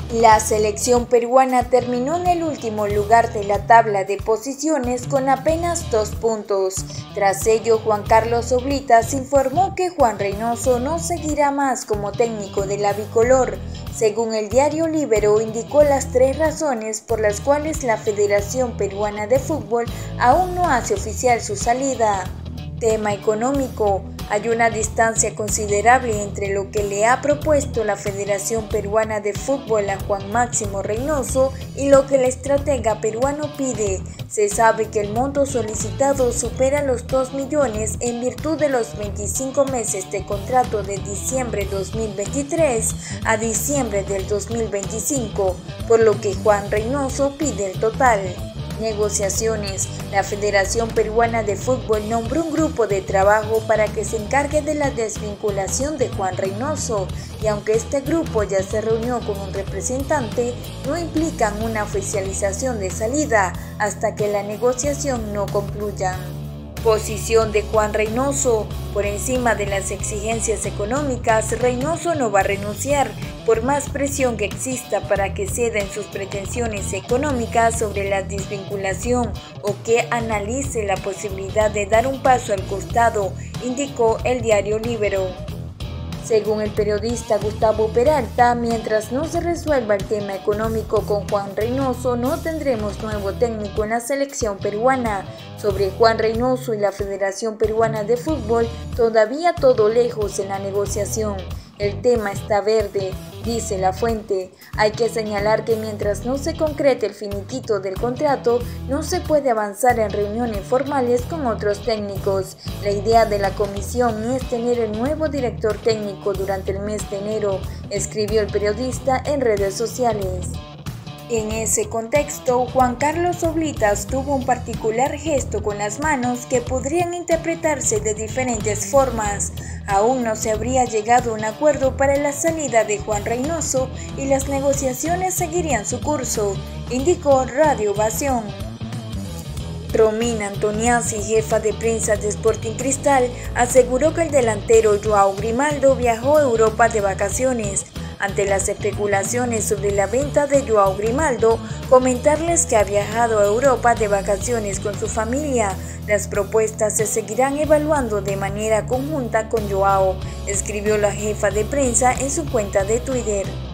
La selección peruana terminó en el último lugar de la tabla de posiciones con apenas 2 puntos. Tras ello, Juan Carlos Oblitas informó que Juan Reynoso no seguirá más como técnico de la bicolor. Según el diario Libero, indicó las 3 razones por las cuales la Federación Peruana de Fútbol aún no hace oficial su salida. Tema económico. Hay una distancia considerable entre lo que le ha propuesto la Federación Peruana de Fútbol a Juan Máximo Reynoso y lo que el estratega peruano pide. Se sabe que el monto solicitado supera los 2 millones en virtud de los 25 meses de contrato de diciembre 2023 a diciembre del 2025, por lo que Juan Reynoso pide el total. Negociaciones. La Federación Peruana de Fútbol nombró un grupo de trabajo para que se encargue de la desvinculación de Juan Reynoso, y aunque este grupo ya se reunió con un representante, no implican una oficialización de salida hasta que la negociación no concluya. Posición de Juan Reynoso. Por encima de las exigencias económicas, Reynoso no va a renunciar, por más presión que exista para que ceda en sus pretensiones económicas sobre la desvinculación o que analice la posibilidad de dar un paso al costado, indicó el diario Libero. Según el periodista Gustavo Peralta, mientras no se resuelva el tema económico con Juan Reynoso, no tendremos nuevo técnico en la selección peruana. Sobre Juan Reynoso y la Federación Peruana de Fútbol, todavía todo lejos en la negociación. El tema está verde, dice la fuente. Hay que señalar que mientras no se concrete el finiquito del contrato, no se puede avanzar en reuniones formales con otros técnicos. La idea de la comisión es tener el nuevo director técnico durante el mes de enero, escribió el periodista en redes sociales. En ese contexto, Juan Carlos Oblitas tuvo un particular gesto con las manos que podrían interpretarse de diferentes formas. Aún no se habría llegado a un acuerdo para la salida de Juan Reynoso y las negociaciones seguirían su curso, indicó Radio Ovación. Romina Antoniazzi, jefa de prensa de Sporting Cristal, aseguró que el delantero Joao Grimaldo viajó a Europa de vacaciones. Ante las especulaciones sobre la venta de Joao Grimaldo, comentarles que ha viajado a Europa de vacaciones con su familia. Las propuestas se seguirán evaluando de manera conjunta con Joao, escribió la jefa de prensa en su cuenta de Twitter.